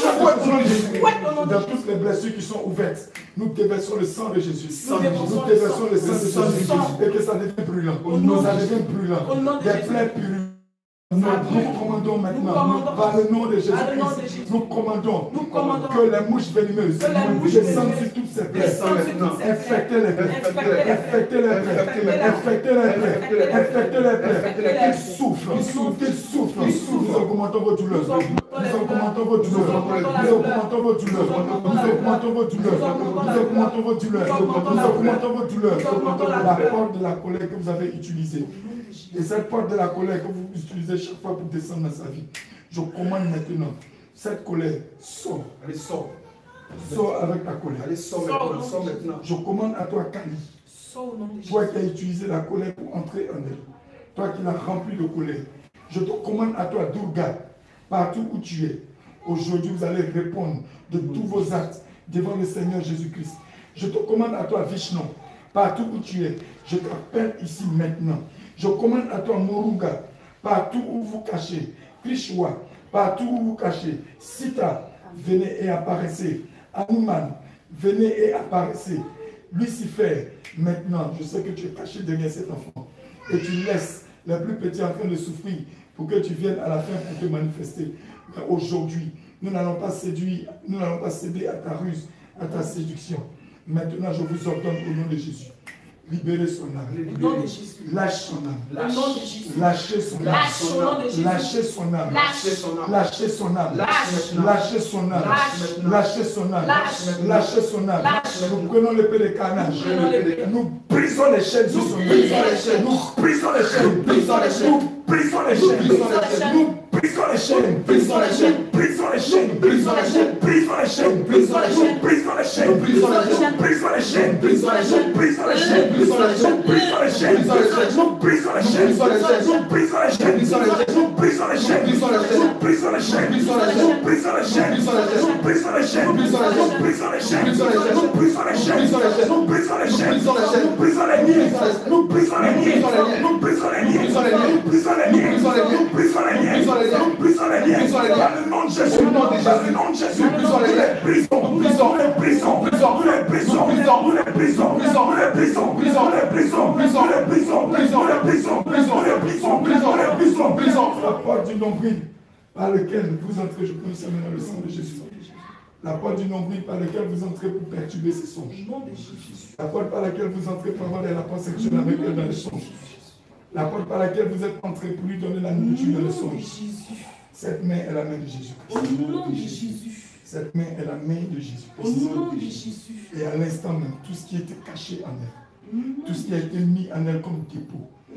Dans toutes les blessures qui sont ouvertes, nous déversons le sang de Jésus. Nous déversons le sang de Jésus. Et que ça devienne brûlant. Ça devient brûlant. Des plaies pures. Nous, nous commandons maintenant, commandons par le nom de par le nom de Jésus-Christ, Jésus. nous commandons Nous commandons que les mouches venimeuses que les mouches descendent venimeuses sur toutes ces plaies, descendent sur toutes ces plaies. infectez les plaies, infectez les plaies, infectez les plaies, infectez les plaies, qu'ils souffrent, qu'ils souffrent, nous augmentons vos douleurs, nous augmentons vos douleurs, nous augmentons vos douleurs, nous augmentons vos douleurs, nous augmentons vos douleurs, nous augmentons vos douleurs, la porte de la colère que vous avez utilisée. Et cette porte de la colère que vous utilisez chaque fois pour descendre dans sa vie, je commande maintenant, cette colère, sort. Allez, sors. Sors avec ta colère. Allez, sors maintenant. Sors maintenant. Je commande à toi, Kali, Sors au nom de Jésus. toi qui as utilisé la colère pour entrer en elle, toi qui l'as rempli de colère, je te commande à toi, Durga, partout où tu es, aujourd'hui vous allez répondre de tous vos actes devant le Seigneur Jésus-Christ. Je te commande à toi, Vishnu, partout où tu es, je t'appelle ici maintenant. Je commande à toi, Moruga, partout où vous cachez, Krishwa, partout où vous cachez, Sita, venez et apparaissez, Hanuman, venez et apparaissez, Lucifer, maintenant, je sais que tu es caché derrière cet enfant, et tu laisses les plus petits en train de souffrir pour que tu viennes à la fin pour te manifester. Mais aujourd'hui, nous n'allons pas séduire, nous n'allons pas céder à ta ruse, à ta séduction. Maintenant, je vous ordonne au nom de Jésus. Libérez son âme. Au nom de Jésus. Lâche son âme. Au nom de Jésus. Lâchez son âme. Lâche au nom de Jésus. Lâchez son âme. Lâche. Lâchez son âme. Lâche. Lâchez son âme. Lâche. Lâchez son âme. Lâche. Lâchez son âme. Lâche. Nous prenons l'épée de carnage. Nous prenons l'épée. Nous brisons les chaînes sur son âme. Nous brisons les chaînes. Nous brisons les chaînes. Nous brisons les chaînes. Nous brisons les chaînes. Brisons les chaînes. Brisons les chaînes. Brisons les chaînes. Brisons les chaînes. Brisons les chaînes. Brisons les chaînes. Brisons les chaînes. Brisons les chaînes. Brisons les chaînes. Brisons les chaînes. Brisons les chaînes. Brisons les chaînes. Brisons les chaînes. Nous brisons les chaînes. Brisons les chaînes. Nous brisons les chaînes. Brisons les chaînes. Nous brisons les chaînes. Brisons les chaînes. Nous brisons les chaînes. Brisons les chaînes. Nous brisons les chaînes. Brisons les chaînes. Nous brisons les chaînes. Brisons les chaînes. Nous brisons les chaînes. Brisons les chaînes. Nous brisons les chaînes. Brisons les chaînes. Nous brisons les chaînes. Nous brisons les liens. Brisons les liens. Nous brisons les liens. Brisons les liens. Nous brisons les liens. Brisons les liens. Nous brisons les liens. Brisons les liens. Nous brisons les liens. Brisons les liens. Par le nom de Jésus. Au nom de Par le nom de Jésus. Brisons les liens. Brisons. Brisons. Nous les brisons. Brisons. Nous les brisons. Brisons. Nous les brisons. Brisons. Nous les brisons. Brisons. Nous les brisons. Brisons. Nous les brisons. Brisons. Nous les brisons. Brisons. Nous les brisons. Brisons. Nous les brisons. Brisons. La porte du nombril par lequel vous entrez, je prononce maintenant le sang de Jésus. La porte du nombril par laquelle vous entrez pour perturber ses songes. Au nom de Jésus. La porte par laquelle vous entrez pour avoir des rapports sexuels avec elle dans les songes. La porte par laquelle vous êtes entré pour lui donner la nourriture dans les Au nom de songes. Jésus. Cette main est la main de Jésus-Christ. Au nom de Jésus. Cette main est la main de Au Jésus-Christ. nom de Jésus. Et à l'instant même, tout ce qui était caché en elle, Au nom tout ce qui a été mis en elle comme dépôt, de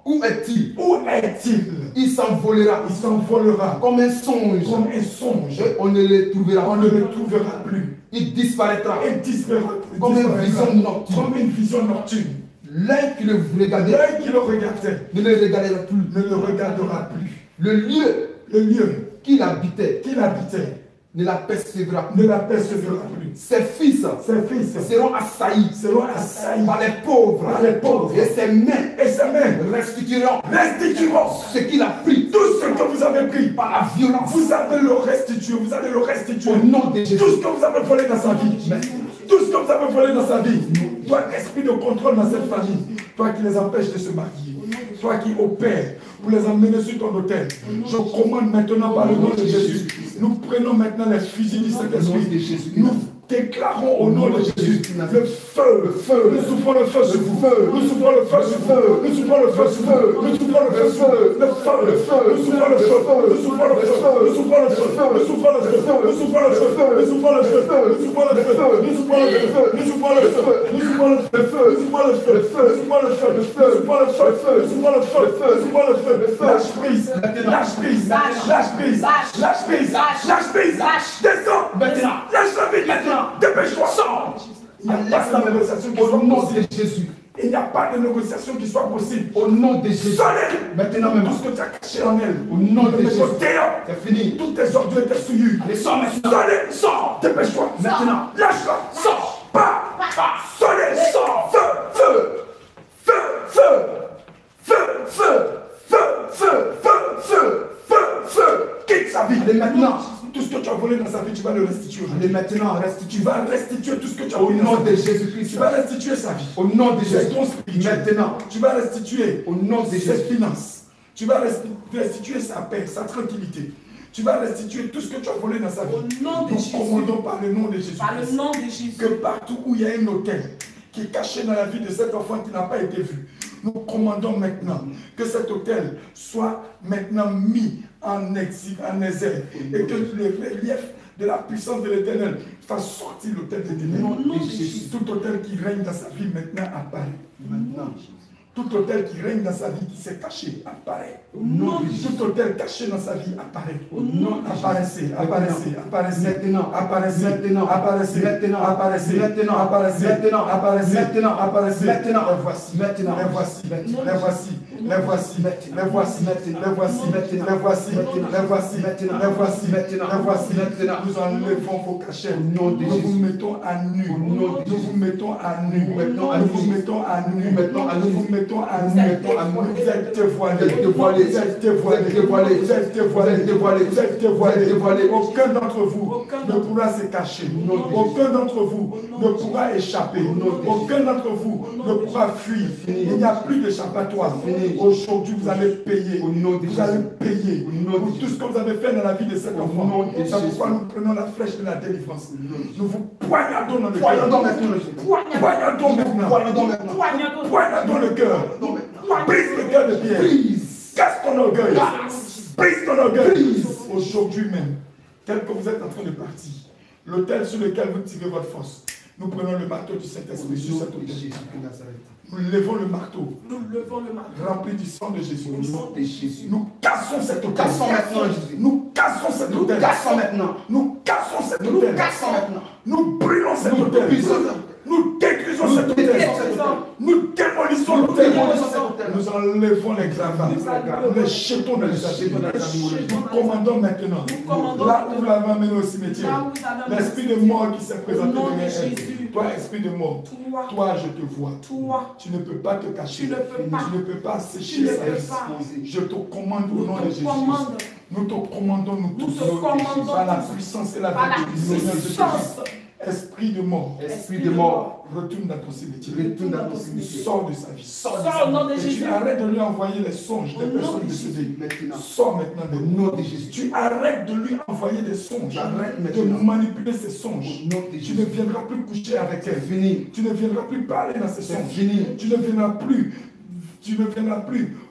Où est-il? Où est-il? Il s'envolera. Il s'envolera Comme un songe. comme un songe. Et on ne le trouvera On plus. ne le trouvera plus. Il disparaîtra. Il disparaîtra. Comme une disparaîtra. vision nocturne. Comme une vision nocturne. L'œil qui le regardait L'œil qui le regardait ne le regardera plus. ne le regardera plus. Le lieu Le lieu qu'il habitait qu'il habitait ne l'apercevra plus. ne l'apercevra plus. Ses fils Ses fils seront assaillis seront assaillis par les pauvres. par les pauvres. Et ses mains Et ses mains restitueront restitueront ce qu'il a pris tout ce que vous avez pris. par la violence. Vous allez le restituer. Vous allez le restituer. Au nom de Jésus. Tout ce que vous avez volé dans sa vie. Tout ce que vous avez volé dans sa vie. Toi, esprit de contrôle dans cette famille. Toi qui les empêches de se marier. Toi qui opères pour les emmener sur ton autel. Je commande maintenant par le nom de Jésus. Nous prenons maintenant les fusils du Saint-Esprit. Nous déclarons au nom de Jésus le feu, le feu, nous souffrons le feu sur vous, nous souffrons le feu sur vous, nous souffrons le feu sur vous, nous souffrons le feu sur vous, le feu, le feu, nous souffrons le feu, nous souffrons le feu, nous souffrons le feu, nous souffrons le feu, nous souffrons le feu, nous souffrons le feu, nous souffrons le feu, nous souffrons le feu, nous souffrons le feu, nous souffrons le feu, nous souffrons le feu, nous souffrons le feu, nous souffrons le feu, nous souffrons le feu, nous souffrons le feu, nous souffrons le feu, lâche prise, lâche prise, lâche prise, lâche prise, lâche prise, descends, lâche la vie maintenant. Dépêche-toi, sors. Il n'y a pas de négociation qui soit Au nom possible. de Jésus. Il n'y a pas de négociation qui soit possible. Au nom de Jésus. Sonnez. Maintenant même. Tout ce que tu as caché en elle. Au nom de le Jésus. dehors. C'est fini. Toutes tes ordures et tes souillures. Allez, sors maintenant. Sonnez. Sors. Dépêche-toi. Maintenant. Lâche-la. Sors. Pas. Sonnez. Sors. Feu. Feu. Feu. Feu. Feu. Feu. Feu. Feu. Feu. Feu. Feu. Feu. Quitte sa vie. Allez maintenant. Tout ce que tu as volé dans sa vie, tu vas le restituer. Allez maintenant, restitue. Tu vas restituer tout ce que tu as Au volé. nom dans de sa vie. Jésus-Christ. Tu vas restituer sa vie. Au nom de C'est Jésus. ton spirituel. Maintenant. Tu vas restituer Au nom de ses Jésus. finances. Tu vas resti- restituer sa paix, sa tranquillité. Tu vas restituer tout ce que tu as volé dans sa vie. Au nom de Nous Jésus. commandons par le nom de Jésus. Par le nom de Jésus. Que partout où il y a un hôtel qui est caché dans la vie de cet enfant qui n'a pas été vu, nous commandons maintenant que cet hôtel soit maintenant mis en exil, en exil, et que les reliefs de la puissance de l'Éternel fassent sortir l'hôtel de l'Éternel. Au nom de Jésus. Tout hôtel qui règne dans sa vie maintenant apparaît. Maintenant. Tout hôtel qui règne dans sa vie, qui s'est caché, apparaît. Au nom de Jésus. Tout hôtel caché dans sa vie apparaît. Au nom de Apparaissez, apparaissez, apparaissez. Maintenant. Apparaissez, Maintenant. apparaissez. Maintenant. Apparaissez. Maintenant. Apparaissez. Maintenant. Apparaissez. Maintenant. Apparaissez. Maintenant. Les voici. Maintenant. Les voici. Maintenant. Les voici. Les voici. Maintenant. Les voici. Maintenant. Les voici. Maintenant. Les voici. Maintenant. Les voici. Maintenant. Les voici. Maintenant. Les voici. Maintenant. Nous enlevons vos cachets. Au nom de Nous Jésus. vous mettons à nu. Au nom de Nous Jésus. vous mettons à nu. Nous vous mettons à Nous nu. vous mettons à nu. Nous mettons à nu. Nous vous mettons à Nous nu. mettons à nu. Vous êtes dévoilés. Vous êtes dévoilés. Vous êtes dévoilés. Vous êtes dévoilés. Vous êtes dévoilés. Vous êtes dévoilés. Vous êtes dévoilés. Vous êtes dévoilés. Aucun d'entre vous Aucun ne d'entre pourra se cacher. nom de Aucun d'entre vous Au nom ne de pourra échapper. nom de Aucun d'entre vous Au nom ne de pourra fuir. Fini. Il n'y a plus d'échappatoire. Fini. Aujourd'hui, vous allez payer. Au nom de Vous allez Jésus. payer Au nom de pour tout ce que vous avez fait dans la vie de cet Au enfant. nom de C'est pourquoi Jésus. nous prenons la flèche de la délivrance. Nous vous poignardons dans le Poignardons cœur. maintenant. Poignardons maintenant. Poignardons maintenant. Poignardons. Poignardons le cœur. Poignardons maintenant. Brise le cœur de pierre. Brise. Casse ton orgueil. Casse. Brise ton orgueil. Brise. Aujourd'hui même, tel que vous êtes en train de partir, l'autel sur lequel vous tirez votre force, nous prenons le marteau du Saint-Esprit sur cet autel. Nous levons le marteau Nous levons le marteau. rempli du sang de Jésus. Au nom de Jésus. Nous cassons cet autel. Cassons maintenant, Jésus. Nous cassons cet Nous autel. cassons maintenant. Nous cassons cet Nous autel. cassons maintenant. Nous brûlons cet Nous autel. brisons. Nous détruisons Nous cet autel. détruisons cet autel. Nous démolissons Nous l'autel. démolissons cet autel. Nous enlevons les gravats. Nous enlevons. Les jetons dans les Les jetons dans les abîmes. abîmes. Nous commandons maintenant. Nous commandons Là où vous maintenant. l'avez amené au cimetière. Là où vous avez amené au L'esprit de cimetière. mort qui s'est présenté Au nom de derrière elle. Jésus. Toi, esprit de mort. Toi. Toi, je te vois. Toi. Tu ne peux pas te cacher. Tu ne peux pas. Tu ne peux pas Tu sécher ne sa peux vie. pas. Je te commande au Nous nom de te Jésus. commandons. Nous te commandons, nous Nous tous. te commandons Par la tous. puissance et la Par la vérité du Seigneur puissance. Jésus. Esprit de mort. Esprit de mort. Retourne dans ton cimetière. Retourne dans ton cimetière. Sors de sa vie. Sors de Sors sa au nom de vie. Et Jésus. tu arrêtes de lui envoyer les songes des Au nom personnes de décédées. Maintenant. Sors maintenant de Au nous. nom de Jésus. Tu arrêtes de lui envoyer des songes. Arrête de maintenant. manipuler ses songes. Au nom de Tu ne Jésus. viendras plus coucher avec elle. Fini. Tu ne viendras plus parler dans ses C'est songes. fini. Tu ne viendras plus. Tu ne viendras plus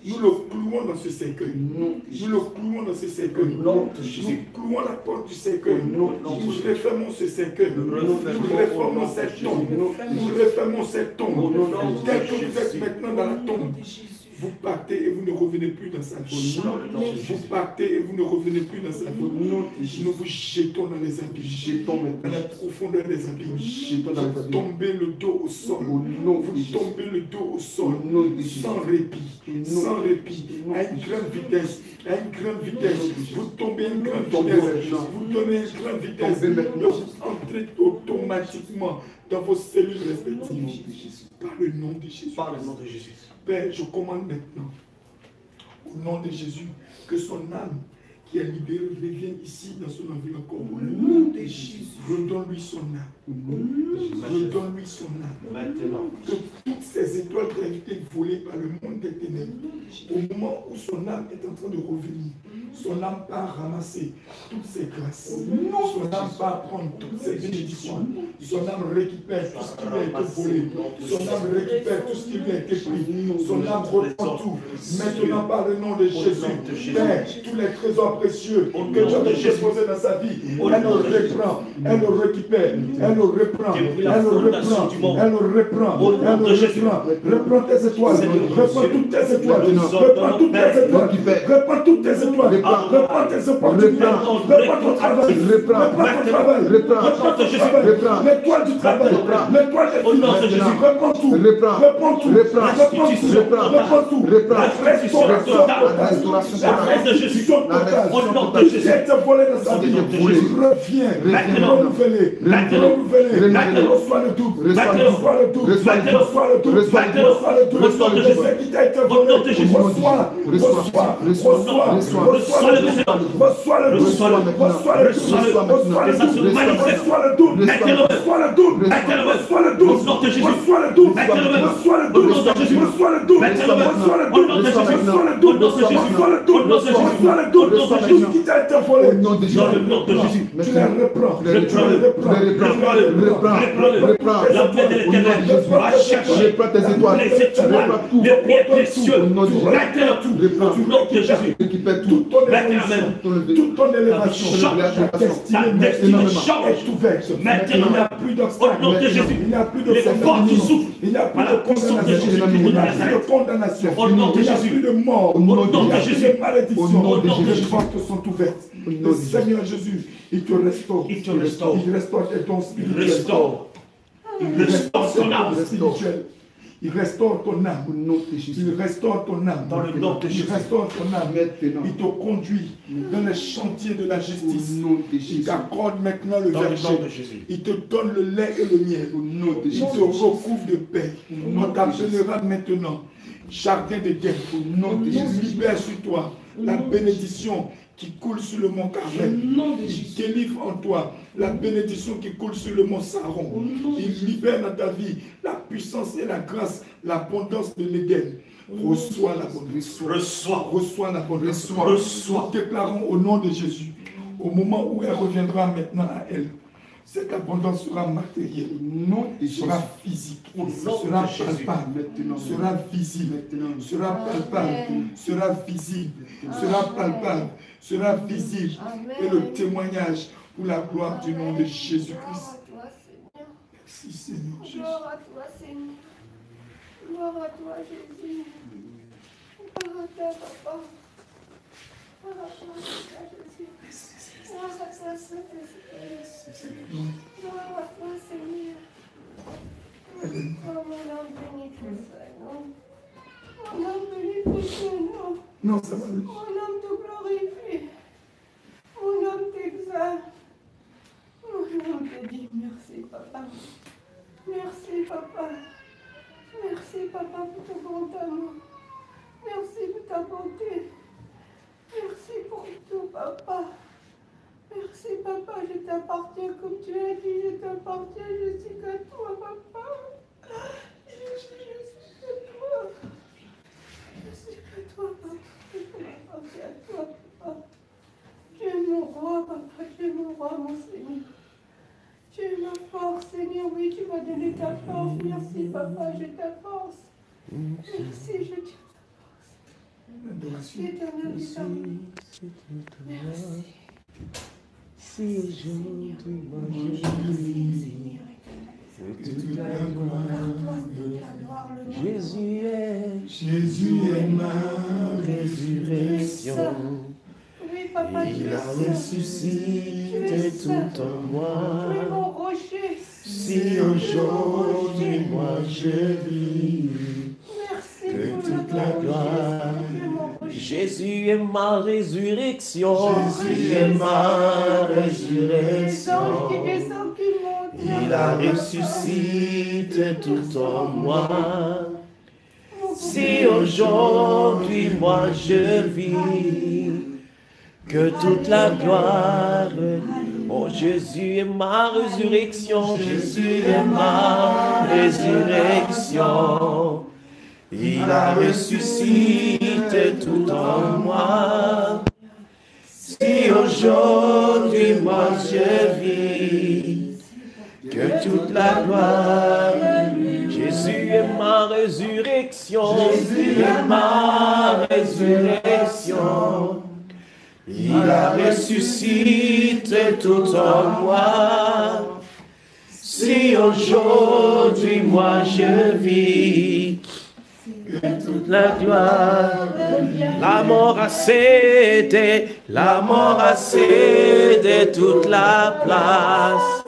Nous le clouons dans ce cercueil. Nous le clouons dans ce cercueil. Nous clouons la porte du cercueil. Nous refermons ce cercueil. Nous refermons cette tombe. Nous refermons cette tombe. Tel que vous êtes maintenant dans la tombe, vous partez et vous ne revenez plus dans sa vie. Vous partez et vous ne revenez plus dans sa vie. Nous vous jetons dans les abîmes. Jetons dans la profondeur des abîmes. Vous tombez le dos au sol. Vous tombez le dos au sol. Sans répit. Sans répit. À une grande vitesse. À une grande vitesse. Vous tombez à une grande vitesse. Vous donnez une grande vitesse. Vous entrez automatiquement dans vos cellules respectives. Par le nom de Jésus. Par le nom de Jésus. Père, je commande maintenant, au nom de Jésus, que son âme qui est libérée revienne ici dans son environnement. Au nom de Jésus, redonne-lui son âme. Redonne-lui son âme. Maintenant. Que toutes ces étoiles qui ont été volées par le monde des ténèbres, au moment où son âme est en train de revenir, son âme part ramasser toutes ses grâces. Son âme part prendre toutes ses bénédictions. Son âme récupère tout ce qui lui a été volé. Son âme récupère tout ce qui lui a été pris. Son âme reprend tout. Maintenant, par le nom de Jésus, Père, tous les trésors précieux que tu as déposés dans sa vie, elle le reprend, elle le récupère, elle le reprend, elle le reprend, elle le reprend, elle le reprend. Reprends tes étoiles, reprends toutes tes étoiles, reprends toutes tes étoiles, reprends toutes tes étoiles. Reprends tes opportunités, reprends ton travail, reprends ton travail, reprends ton travail, l'étoile du travail, l'étoile des finances, reprends tout, reprends tout, reprends tout, reprends tout, restauration totale, la restitution totale, tout ce qui a été volé dans sa vie, reviens, renouvelé, renouvelé, reçois le double, reçois le double, reçois le double, reçois le double, reçois le double, ce qui t'a été volé, reçois, reçois, reçois, reçois, Reçois le double, reçois le double, reçois le double, reçois le double, reçois le double, reçois le double, reçois le double, reçois le double, reçois le double, reçois le double, reçois le double, reçois le double, reçois le double, reçois le double, tout ce qui t'a été volé, dans le nom de Jésus, tu les reprends, tu les reprends, reprends, reprends, la paix de l'Éternel, reprends tes étoiles, reprends tout, les pierres précieuses, reprends tout, reprends tout, nom de Jésus, toute ton toute ton élévation, ta destinée est ouverte. Maintenant, il n'y a plus d'obstacles, il n'y a plus de souffle, il n'y a plus de condamnation, il n'y a plus de condamnation, il n'y a plus de mort, il n'y a plus de malédiction. Les portes sont ouvertes. Le Seigneur Jésus, il te restaure, il te restaure, il restaure tes dons spirituels, il restaure, il restaure ton âme spirituelle. Il restaure ton âme. Il restaure ton âme. Dans le nom de Jésus. Il restaure ton âme. Il te conduit dans les chantiers de la justice. Il t'accorde maintenant le verger. Il te donne le lait et le miel. Il te recouvre de paix. On t'appellera maintenant jardin de guerre. Il libère sur toi la bénédiction qui coule sur le mont Carmel. Il délivre en toi la bénédiction qui coule sur le mont Saron. Il libère dans ta vie la puissance et la grâce, l'abondance de l'Éden. Reçois l'abondance. Reçois. Reçois l'abondance. Reçois. Nous déclarons au nom de Jésus, au moment où elle reviendra maintenant à elle, cette abondance sera matérielle, non, sera physique, sera palpable, sera visible, sera palpable, sera visible, sera palpable, sera visible. Et le témoignage pour la gloire du nom de Jésus-Christ. Merci Seigneur Jésus. Gloire à toi Seigneur. Gloire à toi Jésus. Gloire à toi Papa. Gloire à toi Jésus. Gloire à toi Saint-Esprit. Gloire à toi Seigneur. Oh mon âme bénit ton Saint-Nom. Mon âme bénit ton Saint-Nom. Non, ça va. Mon âme te glorifie. Mon âme t'exalte. Mon âme te dit merci Papa. Merci Papa. Merci Papa pour ton grand amour. Merci pour ta bonté. Merci pour tout Papa. Merci Papa, je t'appartiens comme tu as dit, je t'appartiens, je suis que toi Papa. Je suis, je suis que toi. Je suis que toi Papa, je m'appartiens à toi Papa. Tu es mon roi Papa, tu es mon roi mon Seigneur. Tu es ma force Seigneur, oui tu m'as donné ta force. Merci Papa, j'ai ta force. Merci, je tiens ta force. Éternel Dieu, merci. Si aujourd'hui moi je vis, que toute la gloire, Jésus est, Jésus est ma résurrection. Oui, papa, tu Il es a saint. ressuscité tout en moi. Oui, mon rocher. Si aujourd'hui moi je vis, Merci que pour toute le la rocher. gloire, Oui, mon rocher. Jésus est ma résurrection. Jésus est ma Les anges résurrection. qui descendent, qui montent. Il a ressuscité tout en moi. Si aujourd'hui moi je vis, que toute la gloire, oh Jésus est ma résurrection, Jésus est ma résurrection. Il a ressuscité tout en moi. Si aujourd'hui moi je vis, que toute la gloire, Jésus est ma résurrection, Jésus est ma résurrection. Il a ressuscité tout en moi. Si aujourd'hui moi je vis, que toute la gloire, la mort a cédé, la mort a cédé toute la place.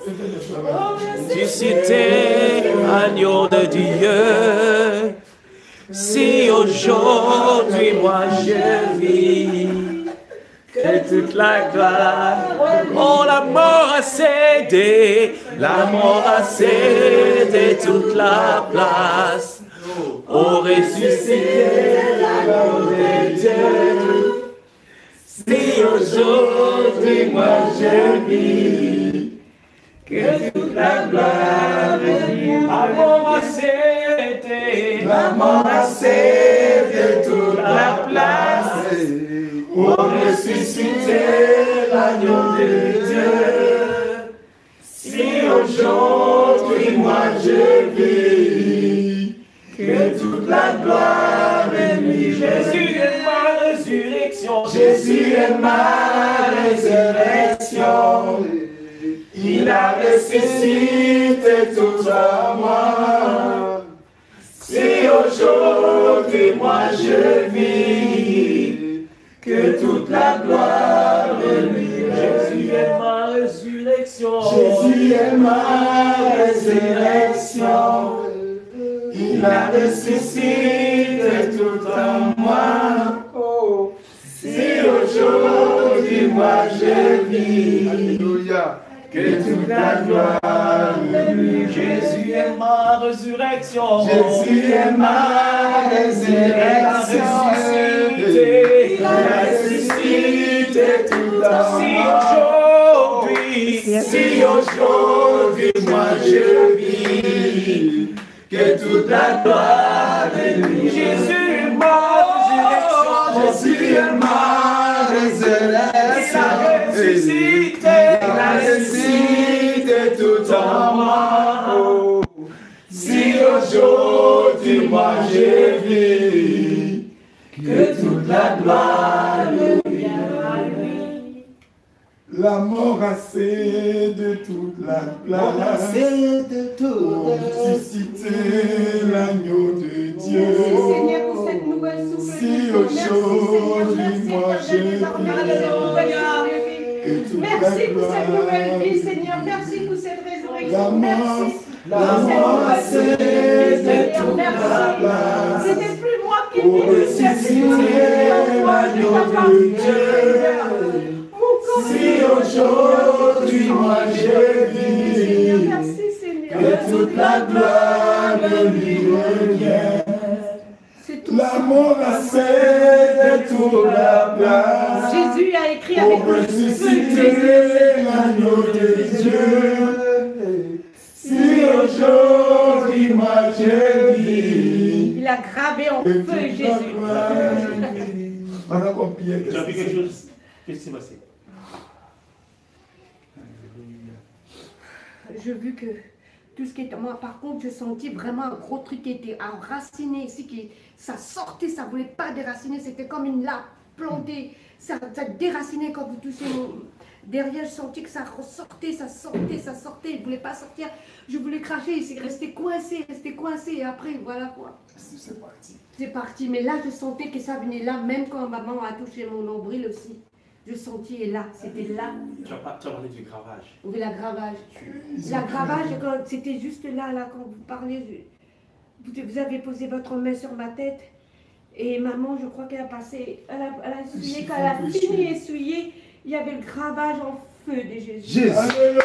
Ressuscité, agneau de Dieu. Si aujourd'hui moi je vis, que toute la gloire, oh la mort a cédé, la mort a cédé toute la place. Oh ressuscité, l'agneau de Dieu. Si aujourd'hui moi je vis, que toute la gloire, la mort a cédé, la mort a cédé toute la place. Oh ressuscité, l'agneau de Dieu. Si aujourd'hui moi je vis, que toute la gloire est lui. Jésus est ma résurrection, Jésus est ma résurrection. Il a ressuscité tout en moi. Si aujourd'hui moi je vis, que toute la gloire est lui. Jésus est ma résurrection, Jésus est ma résurrection. Il a ressuscité tout en moi. Oh. Si aujourd'hui moi je vis, alléluia, que toute la gloire est lui. Jésus est ma résurrection, Jésus est ma résurrection. Il a ressuscité tout en moi. Si aujourd'hui, si aujourd'hui moi je vis, que toute la gloire est lui. Jésus est ma résurrection, Jésus est ma résurrection. Il a ressuscité, il a ressuscité tout en moi. Oh. Si aujourd'hui moi je vis, que toute la gloire est lui. La mort a cédé toute la place. Oh, ressuscité l'agneau de Dieu. Merci Seigneur pour cette nouvelle souffle. Si aujourd'hui moi je vis, merci pour cette nouvelle vie, Seigneur. Merci pour cette résurrection. Merci. La mort a cédé toute la place. C'était plus moi qui Oh, vivais, ressuscité l'agneau de Dieu. Si aujourd'hui moi je vis, Merci Seigneur. que toute la gloire lui revient. C'est tout. La mort a cédé toute la place. Jésus a écrit avec Pour le feu de ressusciter Jésus. l'agneau de Dieu. Si aujourd'hui moi je vis, Il a gravé en que feu toute la Jésus. gloire lui. On a compris. Tu as vu quelque chose? Qu'est-ce qui s'est passé? Je vu que tout ce qui était moi. Par contre, je sentis vraiment un gros truc qui était enraciné ici, qui ça sortait, ça voulait pas déraciner, c'était comme une lame plantée, ça, ça déracinait quand vous touchez mon... Derrière, je sentis que ça ressortait, ça sortait, ça sortait, il ne voulait pas sortir. Je voulais cracher, il s'est resté coincé, resté coincé, et après, voilà quoi. C'est parti. C'est parti, mais là, je sentais que ça venait là, même quand maman a touché mon nombril aussi. Je sentis, et là, c'était là. Tu as, pas, tu as parlé du gravage. Oui, la gravage. La gravage, quand- c'était juste là, là, quand vous parlez, je- vous, vous avez posé votre main sur ma tête, et maman, je crois qu'elle a passé, elle a, elle a essuyé, quand elle a fini d'essuyer, il y avait le gravage en feu de Jésus. Jésus.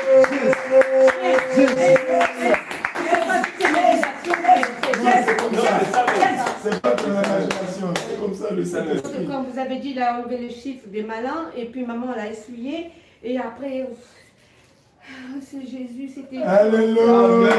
C'est pas ton imagination, c'est comme ça le Saint-Esprit. Quand vous avez dit, il a enlevé les chiffres des malins, et puis maman, elle a essuyé, et après, oh, c'est Jésus, c'était... Alléluia.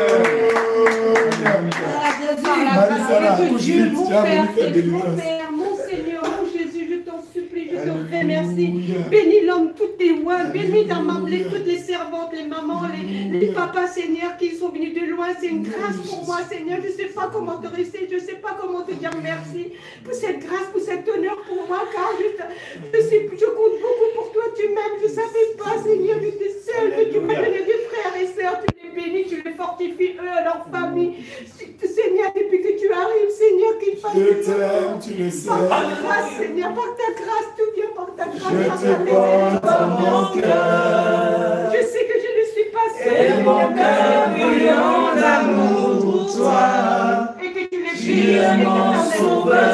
Mon Dieu, mon Père, mon Père, mon Seigneur, mon Jésus, je t'en supplie, je te remercie. Bénis l'homme, tous tes rois, bénis ta maman, les, toutes les servantes, les mamans, les, les papas, Seigneur, qui sont venus de loin. C'est une grâce pour moi, Seigneur. Je ne sais pas comment te rester, je ne sais pas comment te dire merci pour cette grâce, pour cet honneur pour moi, car je, je, sais, je compte beaucoup pour toi, tu m'aimes. Je ne savais pas, Seigneur, j'étais seule, que tu m'as donné des frères et sœurs, tu les bénis, tu les fortifies, eux, à leur famille. Seigneur, depuis que tu arrives, Seigneur, qu'il fasse Je t'aime, tu le sais. par ta grâce, Seigneur, par ta grâce, tout vient par ta grâce. Je par ta te porte grâce. à mon cœur. Je sais que je ne suis pas seule. Et mon cœur brûlant d'amour pour toi. Et que tu les Tu es mon sauveur.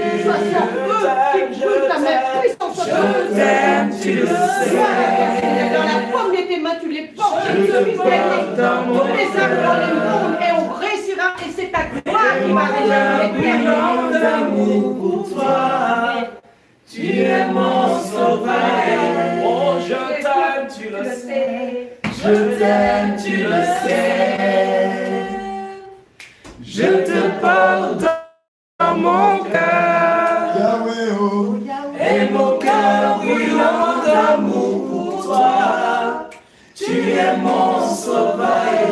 Je t'aime, tu le sais. Dans la paume de tes mains, tu les portes. Je te porte dans mon tous les âmes dans le monde et on réussira. Et c'est ta gloire qui va réaliser brûlant d'amour pour toi. Tu es mon sauveur. Oh, je t'aime, tu le sais. Je t'aime, tu le sais. Je te porte dans mon cœur. Yahweh, oh. Et mon cœur brûlant d'amour pour toi. Tu es mon sauveur.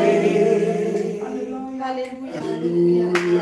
Alléluia. Alléluia.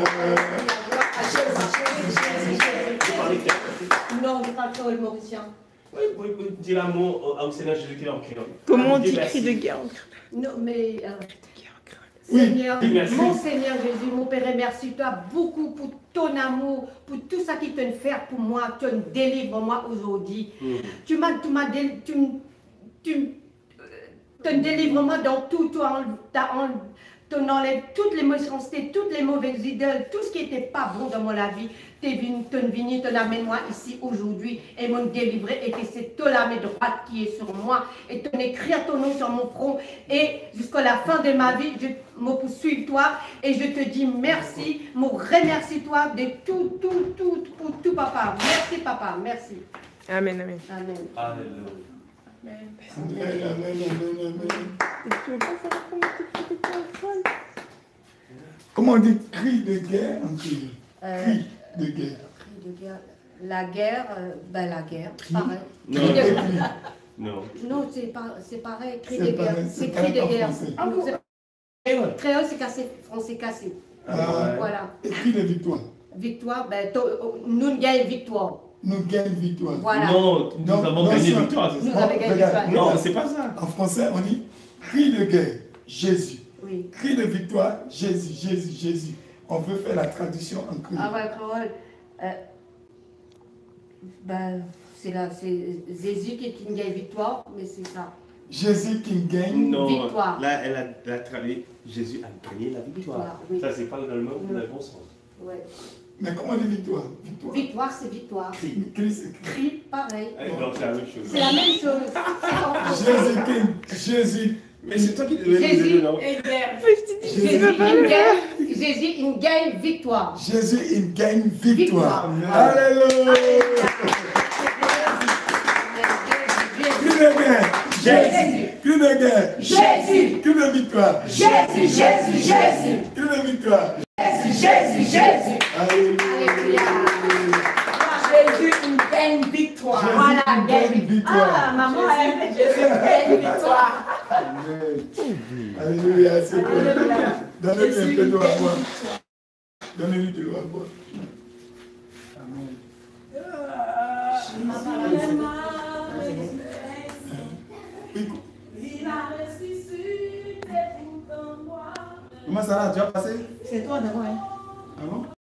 Non, je parle pas le mauricien. Oui, oui, oui, dis l'amour au Seigneur Jésus-Christ en créole. Comment on Dis dit merci. cri de guerre en créole? Non, mais... euh, Oui. Seigneur, Oui, merci. mon Seigneur Jésus, mon Père, et merci toi beaucoup pour ton amour, pour tout ça qui te fait pour moi, tu me délivres moi aujourd'hui. Mm. Tu m'as, tu m'as, dé- tu, m- tu m- euh, te délivres moi dans tout, toi, tu enlèves toutes les méchancetés, toutes les mauvaises idoles, tout ce qui n'était pas bon dans la vie. Tu es venu, tu es venu, tu amènes moi ici aujourd'hui et m'ont délivré et que c'est toi la main droite qui est sur moi et tu écrire ton nom sur mon front et jusqu'à la fin de ma vie, je me poursuis toi et je te dis merci, me remercie toi de tout, tout, tout, pour tout papa. Merci papa, merci. Amen, amen. Amen. Alléluia. Amen, amen, amen, amen. Comment on dit cri de guerre en créole? Euh, Cri de guerre. Cri de guerre. La guerre, euh, ben la guerre, Cri. pareil. Non. Cri de Cri. Non. Non, c'est pas, c'est pareil, cri C'est de guerre. pareil, C'est c'est cri pareil de en guerre. français. Ah bon, c'est- Créole, c'est cassé, français cassé. Ah, Voilà. et cri de victoire. Victoire, ben, to- nous gagnons victoire. Nous gagnons victoire. Voilà. Non, nous Non, avons non, gagné ça- victoire, c'est Nous ça? avons gagné regarde. victoire. Non, c'est pas ça. En français, on dit cri de guerre, Jésus. Oui. Cri de victoire, Jésus, Jésus, Jésus. On veut faire la traduction en cri. Ah ouais, créole. Euh, ben, c'est là, c'est Jésus qui, qui gagne victoire, mais c'est ça. Jésus qui gagne. Non, Victoire. là, elle a, elle a traduit Jésus a gagné la victoire. Victoire, oui. Ça, c'est pas dans le, même- dans le Non. bon sens. Ouais. Mais comment on dit victoire? Victoire. Victoire, c'est victoire. Cri. Cri, c'est cri. Cri, pareil. Eh, Donc, c'est la même chose. C'est la même chose. C'est en français. Jésus qui Jésus. Mais c'est toi qui devais nous Jésus aider, non? est guerre. Jésus, Jésus, il gagne, Jésus, il gagne victoire. Jésus, il gagne victoire. Victoire. Alléluia. Cri de guerre. Jésus. Cri de guerre. Jésus. Cri de victoire. Jésus, Jésus, Jésus. Cri de victoire. Jésus, Jésus, Jésus. Alléluia. Jésus, il gagne victoire. Jésus, Voilà, il gagne gagne victoire. Ah, maman, elle fait Jésus gagne victoire. Alléluia, c'est bon. Donnez-lui un peu d'eau à boire. Donnez-lui de l'eau à boire. Amen. Il a ressuscité pour moi. Comment ça va? Tu as passé? C'est toi d'abord. Ah bon?